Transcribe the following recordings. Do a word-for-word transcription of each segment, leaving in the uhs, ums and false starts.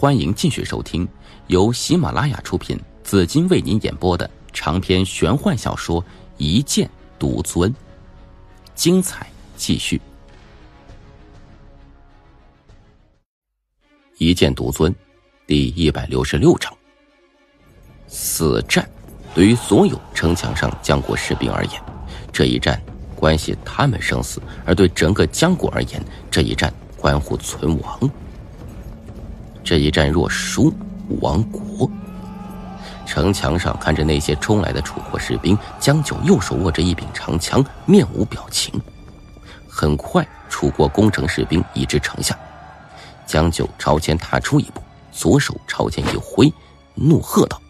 欢迎继续收听由喜马拉雅出品，紫金为您演播的长篇玄幻小说《一剑独尊》，精彩继续。一剑独尊第一百六十六章。死战对于所有城墙上江国士兵而言，这一战关系他们生死，而对整个江国而言，这一战关乎存亡。这一战若输，亡国。城墙上看着那些冲来的楚国士兵，江九右手握着一柄长枪，面无表情。很快，楚国攻城士兵移至城下，江九朝前踏出一步，左手朝前一挥，怒喝道：“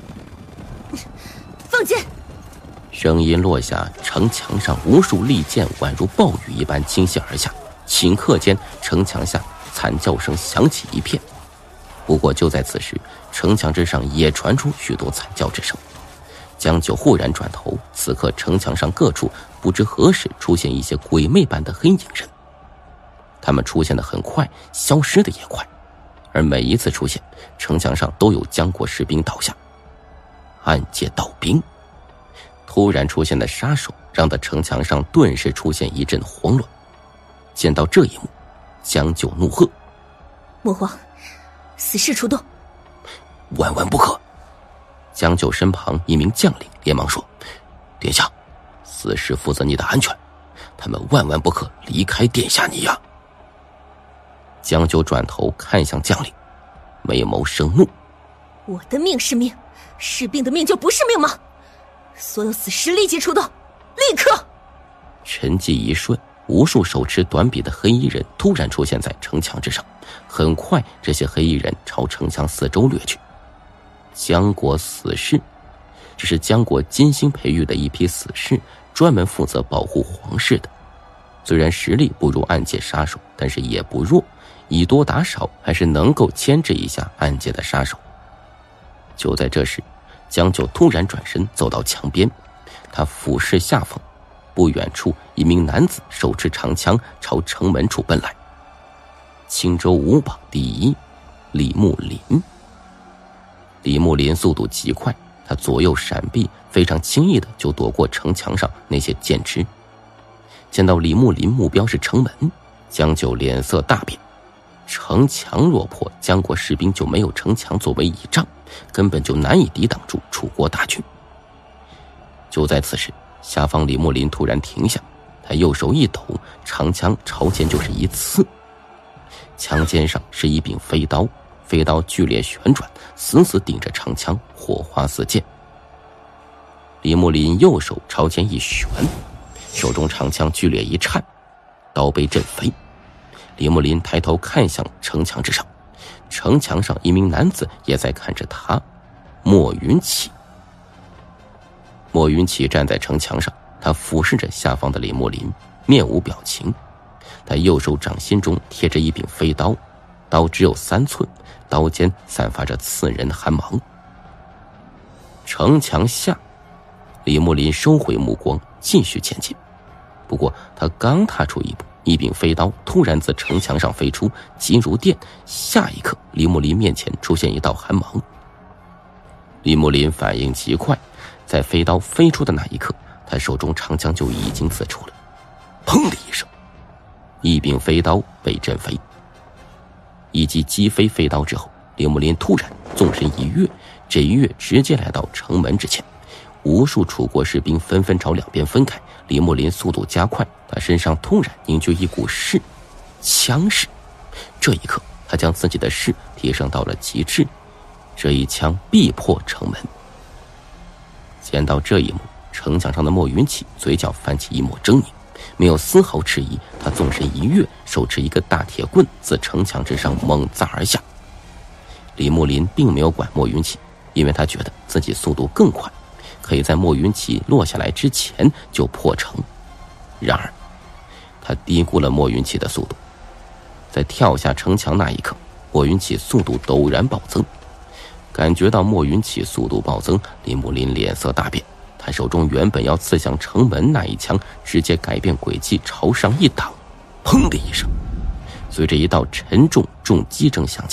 放箭！” 声音落下，城墙上无数利箭宛如暴雨一般倾泻而下，顷刻间，城墙下惨叫声响起一片。不过就在此时，城墙之上也传出许多惨叫之声。江九忽然转头，此刻城墙上各处不知何时出现一些鬼魅般的黑影人，他们出现的很快，消失的也快，而每一次出现，城墙上都有江国士兵倒下。暗界盗兵突然出现的杀手，让得城墙上顿时出现一阵慌乱。见到这一幕，江九怒喝：“ 魔皇，死士出动！” 万万不可！江九身旁一名将领连忙说：“殿下，死士负责你的安全，他们万万不可离开殿下你呀！”江九转头看向将领，眉眸生怒：“ 我的命是命，士兵的命就不是命吗？所有死士立即出动，立刻！” 沉寂一瞬，无数手持短柄的黑衣人突然出现在城墙之上，很快这些黑衣人朝城墙四周掠去。江国死士，这是江国精心培育的一批死士，专门负责保护皇室的。虽然实力不如暗界杀手，但是也不弱，以多打少，还是能够牵制一下暗界的杀手。就在这时，江九突然转身走到墙边，他俯视下方，不远处一名男子手持长枪朝城门处奔来。青州五榜第一，李木林。李木林速度极快，他左右闪避，非常轻易的就躲过城墙上那些剑枝。见到李木林目标是城门，江九脸色大变。城墙若破，江国士兵就没有城墙作为倚仗，根本就难以抵挡住楚国大军。就在此时，下方李木林突然停下，他右手一抖，长枪朝前就是一刺。枪尖上是一柄飞刀，飞刀剧烈旋转，死死顶着长枪，火花四溅。李木林右手朝前一旋，手中长枪剧烈一颤，刀被震飞。李木林抬头看向城墙之上，城墙上一名男子也在看着他，莫云起。莫云起站在城墙上，他俯视着下方的李木林，面无表情。他右手掌心中贴着一柄飞刀，刀只有三寸，刀尖散发着刺人的寒芒。城墙下，李木林收回目光，继续前进。不过他刚踏出一步，一柄飞刀突然自城墙上飞出，急如电，下一刻李木林面前出现一道寒芒。李木林反应极快，在飞刀飞出的那一刻，他手中长枪就已经刺出了。砰的一声，一柄飞刀被震飞。一击击飞飞刀之后，李木林突然纵身一跃，这一跃直接来到城门之前。无数楚国士兵纷纷朝两边分开，李木林速度加快，他身上突然凝聚一股势，枪势。这一刻，他将自己的势提升到了极致，这一枪必破城门。见到这一幕，城墙上的莫云起嘴角泛起一抹狰狞，没有丝毫迟疑，他纵身一跃，手持一个大铁棍自城墙之上猛砸而下。李木林并没有管莫云起，因为他觉得自己速度更快，可以在莫云起落下来之前就破城。然而他低估了莫云起的速度，在跳下城墙那一刻，莫云起速度陡然暴增。感觉到莫云起速度暴增，李木林脸色大变，他手中原本要刺向城门那一枪直接改变轨迹朝上一挡，砰的一声，随着一道沉重重击声响起，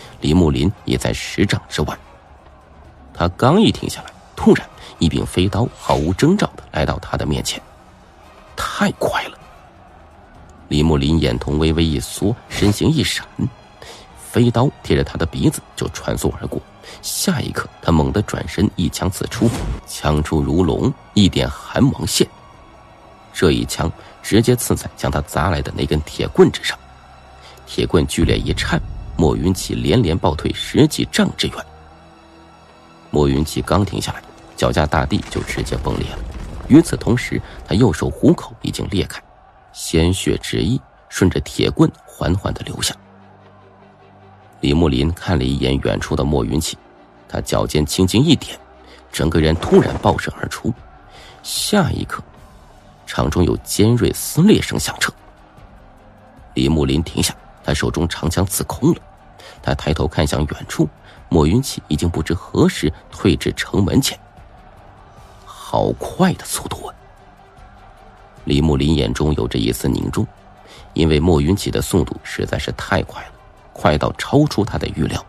李木林也在十丈之外。他刚一停下来，突然一柄飞刀毫无征兆地来到他的面前，太快了。李木林眼瞳微微一缩，身形一闪，飞刀贴着他的鼻子就穿梭而过。下一刻，他猛地转身，一枪刺出，枪出如龙，一点寒芒现。这一枪直接刺在将他砸来的那根铁棍之上，铁棍剧烈一颤，莫云起连连暴退十几丈之远。莫云起刚停下来，脚下大地就直接崩裂了。与此同时，他右手虎口已经裂开，鲜血直溢，顺着铁棍缓缓地流下。李木林看了一眼远处的莫云起，他脚尖轻轻一点，整个人突然爆射而出。下一刻，场中有尖锐撕裂声响彻。李木林停下，他手中长枪刺空了。他抬头看向远处，莫云起已经不知何时退至城门前。好快的速度啊！李木林眼中有着一丝凝重，因为莫云起的速度实在是太快了，快到超出他的预料。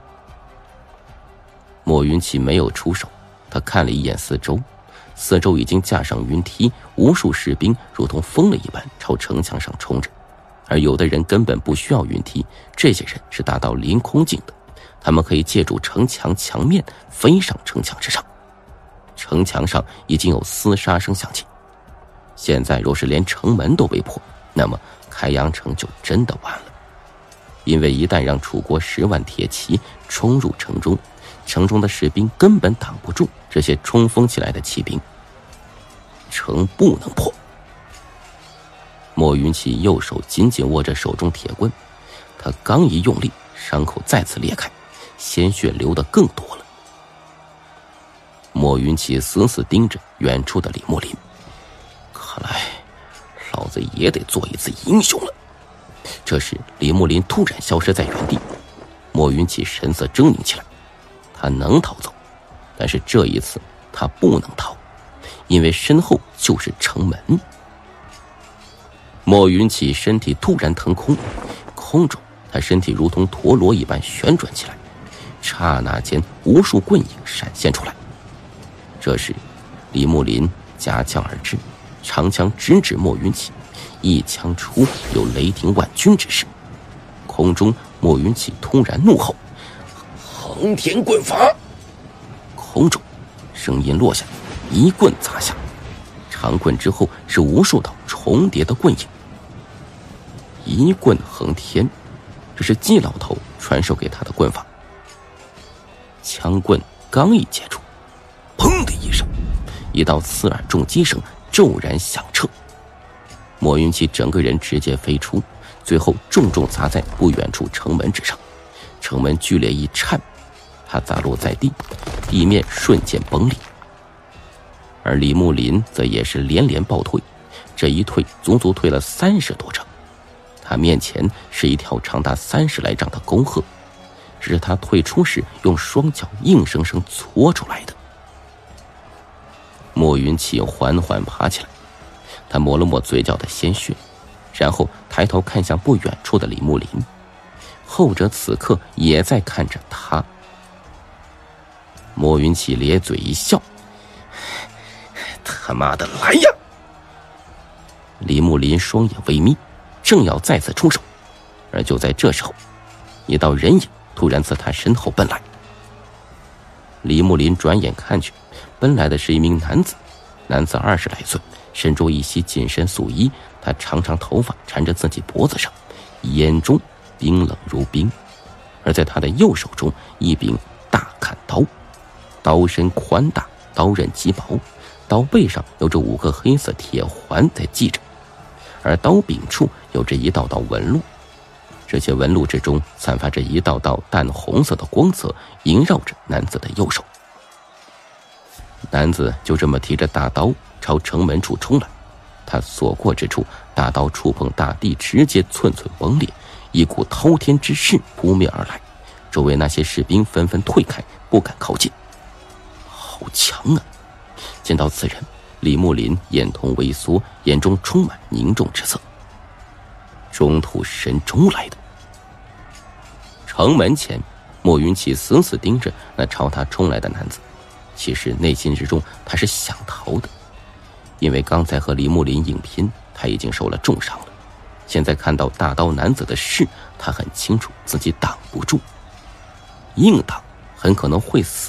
莫云起没有出手，他看了一眼四周，四周已经架上云梯，无数士兵如同疯了一般朝城墙上冲着。而有的人根本不需要云梯，这些人是达到凌空境的，他们可以借助城墙墙面飞上城墙之上。城墙上已经有厮杀声响起，现在若是连城门都被破，那么开阳城就真的完了。因为一旦让楚国十万铁骑冲入城中，城中的士兵根本挡不住这些冲锋起来的骑兵，城不能破。莫云起右手紧紧握着手中铁棍，他刚一用力，伤口再次裂开，鲜血流得更多了。莫云起死死盯着远处的李木林，看来老子也得做一次英雄了。这时李木林突然消失在原地，莫云起神色狰狞起来。他能逃走，但是这一次他不能逃，因为身后就是城门。莫云起身体突然腾空，空中他身体如同陀螺一般旋转起来，刹那间无数棍影闪现出来。这时李木林夹枪而至，长枪直指莫云起，一枪出有雷霆万钧之势。空中莫云起突然怒吼：航天棍法！空中声音落下，一棍砸下，长棍之后是无数道重叠的棍影。一棍横天，这是季老头传授给他的棍法。枪棍刚一接触，砰的一声，一道刺耳重击声骤然响彻。莫云起整个人直接飞出，最后重重砸在不远处城门之上，城门剧烈一颤，他砸落在地，地面瞬间崩裂。而李木林则也是连连暴退，这一退足足退了三十多丈。他面前是一条长达三十来丈的沟壑，这是他退出时用双脚硬生生搓出来的。莫云起缓缓爬起来，他抹了抹嘴角的鲜血，然后抬头看向不远处的李木林，后者此刻也在看着他。莫云起咧嘴一笑：他妈的来呀！李木林双眼微眯，正要再次出手，而就在这时候，一道人影突然自他身后奔来。李木林转眼看去，奔来的是一名男子，男子二十来岁，身着一袭紧身素衣，他长长头发缠着自己脖子上，眼中冰冷如冰。而在他的右手中，一柄大砍刀，刀身宽大，刀刃极薄，刀背上有着五个黑色铁环在系着，而刀柄处有着一道道纹路，这些纹路之中散发着一道道淡红色的光泽，萦绕着男子的右手。男子就这么提着大刀朝城门处冲来，他所过之处，大刀触碰大地，直接寸寸崩裂，一股滔天之势扑面而来，周围那些士兵纷纷退开，不敢靠近。好强啊！见到此人，李木林眼瞳微缩，眼中充满凝重之色。中土神州来的。城门前， 莫云起死死盯着那朝他冲来的男子，其实内心之中他是想逃的，因为刚才和李木林硬拼，他已经受了重伤了。现在看到大刀男子的势，他很清楚自己挡不住，硬挡很可能会死。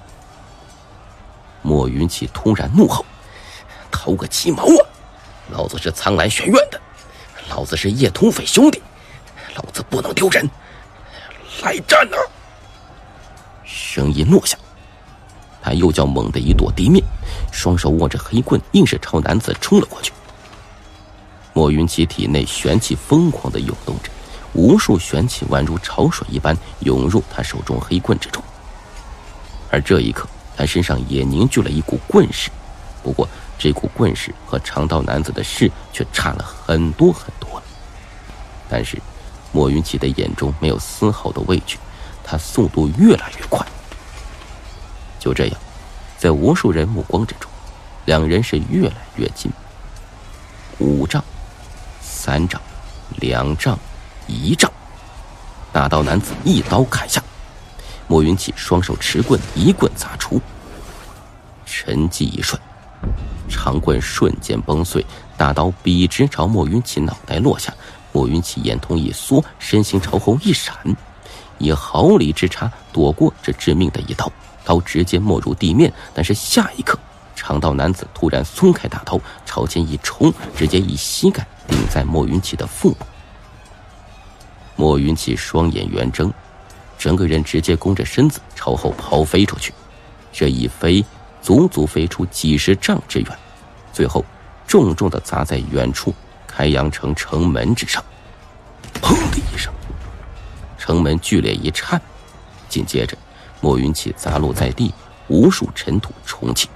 莫云起突然怒吼：“逃个鸡毛啊！老子是苍兰学院的，老子是叶土匪兄弟，老子不能丢人！来战啊！”声音落下，他右脚猛地一跺地面，双手握着黑棍，硬是朝男子冲了过去。莫云起体内玄气疯狂地涌动着，无数玄气宛如潮水一般涌入他手中黑棍之中。而这一刻，他身上也凝聚了一股棍势，不过这股棍势和长刀男子的势却差了很多很多。但是莫云起的眼中没有丝毫的畏惧，他速度越来越快。就这样，在无数人目光之中，两人是越来越近。五丈、三丈、两丈、一丈，大刀男子一刀砍下，莫云起双手持棍，一棍砸出。沉寂一瞬，长棍瞬间崩碎，大刀笔直朝莫云起脑袋落下。莫云起眼瞳一缩，身形朝后一闪，以毫厘之差躲过这致命的一刀，刀直接没入地面。但是下一刻，长刀男子突然松开大刀，朝前一冲，直接以膝盖顶在莫云起的腹部。莫云起双眼圆睁，整个人直接弓着身子朝后抛飞出去，这一飞足足飞出几十丈之远，最后重重地砸在远处开阳城城门之上。砰的一声，城门剧烈一颤，紧接着莫云起砸落在地，无数尘土冲起。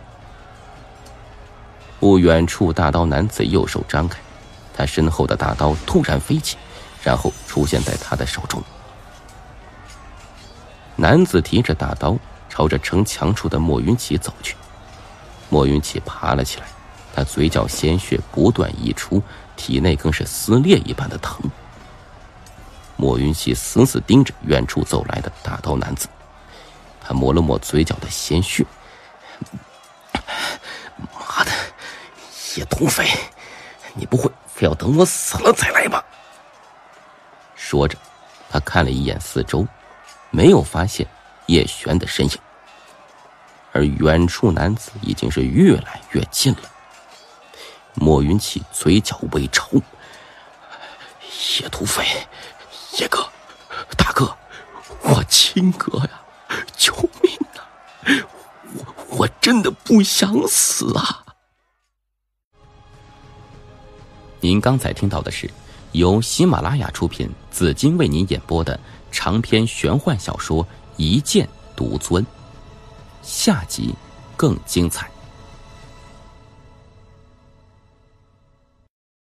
不远处，大刀男子右手张开，他身后的大刀突然飞起，然后出现在他的手中。男子提着大刀朝着城墙处的莫云起走去。莫云起爬了起来，他嘴角鲜血不断溢出，体内更是撕裂一般的疼。莫云起死死盯着远处走来的大刀男子，他抹了抹嘴角的鲜血。妈的，叶土匪，你不会非要等我死了再来吧？说着，他看了一眼四周，没有发现叶璇的身影。而远处男子已经是越来越近了。莫云起嘴角微抽：“叶土匪，叶哥，大哥，我亲哥呀，救命啊！我我真的不想死啊！”您刚才听到的是由喜马拉雅出品，紫金为您演播的长篇玄幻小说《一剑独尊》，下集更精彩。